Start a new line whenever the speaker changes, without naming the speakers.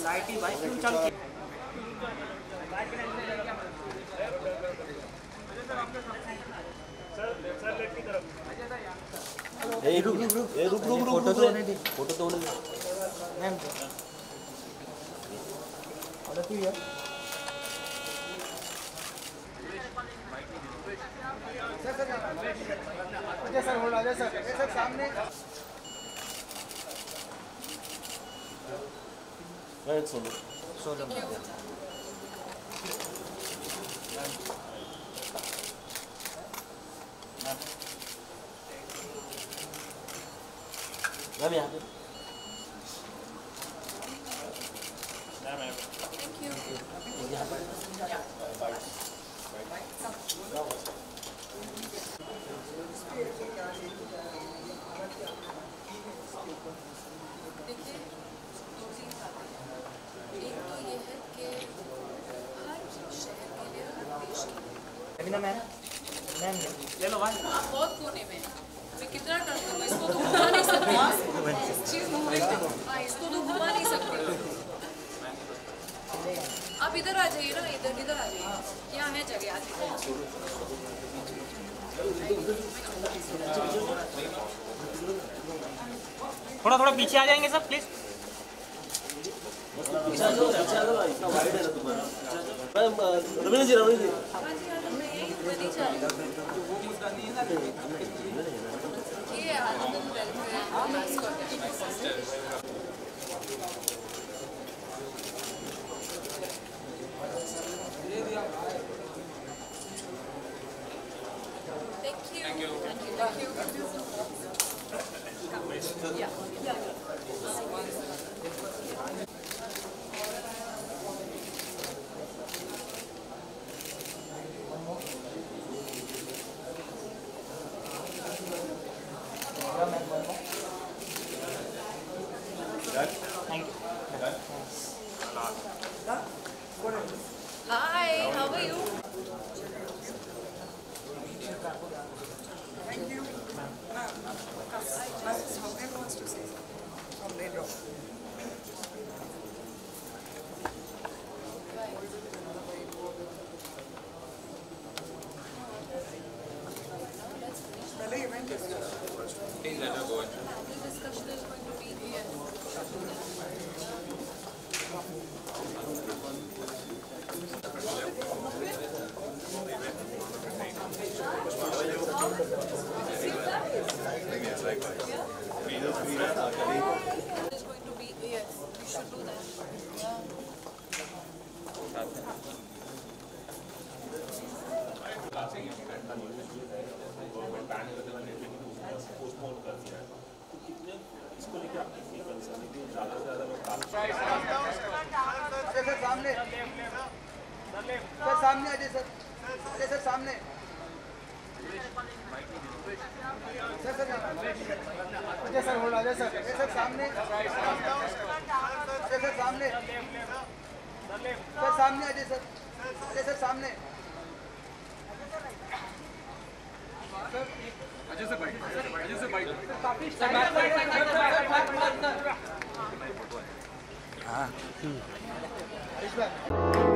Right ही भाई क्यों चल के सर लेफ्ट की तरफ
रुक फोटो तो होने दे मैम और तू यार सर सर होल्ड आ जाए सर सामने सोलो मैम यहाँ पे थैंक यू यहाँ पर
देखिए दो चीज़ आती है। एक तो ये है कि हर शहर के लिए हर देश के लिए
मैम ले लो भाई
आप बहुत कोने में हैं। मैं कितना टर्न करूँ इसको तो घुमा नहीं सकती चीज़ हाँ इसको तो घुमा नहीं सकती। आप इधर आ जाइए ना इधर आ जाइए यहाँ है जगह आ जाइए।
थोड़ा पीछे आ जाएंगे सब please.
Raveena ji
Hi, how are you?
Thank you. Someone wants to say something. Later on. पहले event
Discussion is going to be here. Is going to be here. We should do that.
Sir सामने आ जाइए sir सामने sir hold आ जाए sir सामने sir सामने आ जाइए सर सामने काफी